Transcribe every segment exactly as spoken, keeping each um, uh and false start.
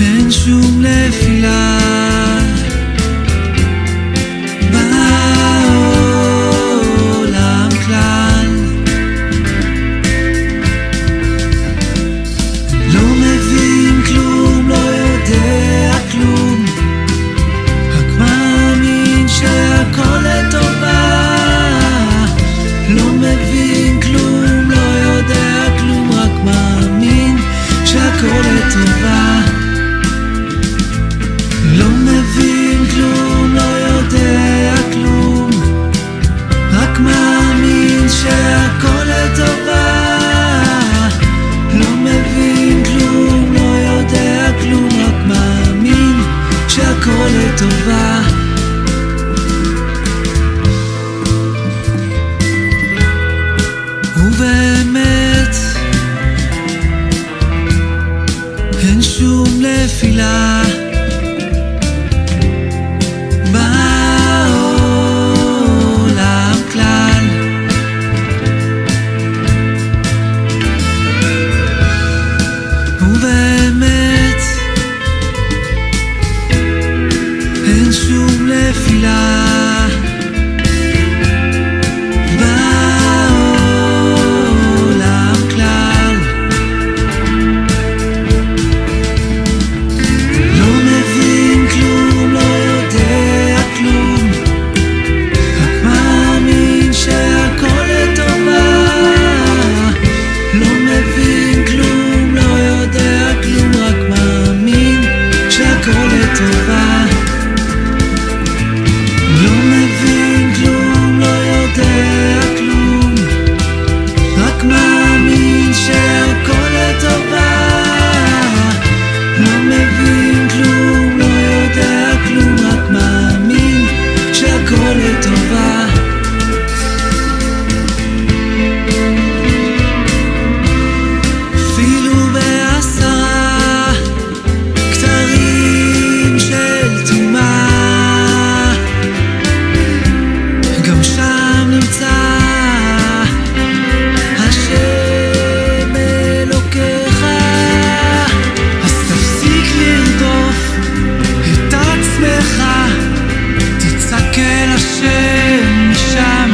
אין שום נפילה בעולם כלל, לא מבין כלום, לא יודע כלום, רק מאמין שהכל לטובה. לא מבין כלום, לא יודע כלום, רק מאמין שהכל לטובה. לא מבין כלום, לא יודע כלום, רק מאמין שהכל לטובה. לא מבין כלום, לא יודע כלום, רק מאמין שהכל לטובה. ובאמת אין שום נפילה בעולם כלל, ובאמת אין שום נפילה בעולם כלל. לא מבין כלום, לא יודע כלום, רק מאמין שהכל לטובה. לא מבין כלום, לא יודע כלום, רק מאמין שהכל לטובה. לא מבין כלום, לא יודע כלום, רק מאמין שהכל לטובה. לא מבין כלום, לא יודע כלום, רק מאמין שהכל לטובה. אפילו בעשרה כתרים של טומאה, גם שם נמצא השם אלוקיך. אז תפסיק לרדוף את עצמך, תצעק אל השם משם,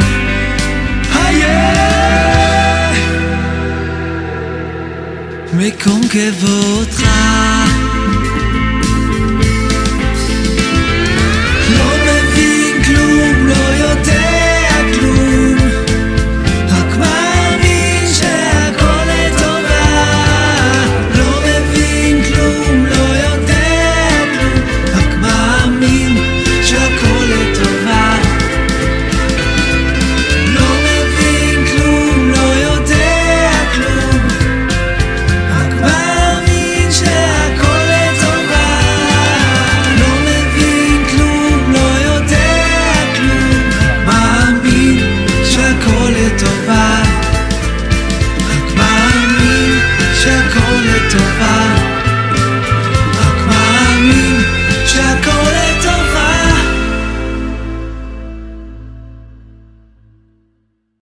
היה מקום כבודך. לא מבין כלום, לא יודע כלום, רק מאמין שהכל לטובה. לא מבין כלום, לא יודע כלום, רק מאמין שהכל לטובה. לא מבין כלום, לא יודע כלום, רק מאמין שהכל לטובה. לא מבין כלום, לא יודע כלום, מאמין שהכל לטובה, רק מאמין שהכל לטובה.